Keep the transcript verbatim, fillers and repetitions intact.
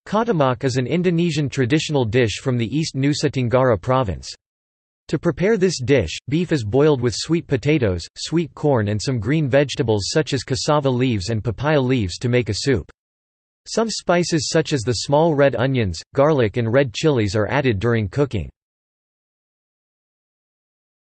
Katemak is an Indonesian traditional dish from the East Nusa Tenggara province. To prepare this dish, beef is boiled with sweet potatoes, sweet corn and some green vegetables such as cassava leaves and papaya leaves to make a soup. Some spices such as the small red onions, garlic and red chilies are added during cooking.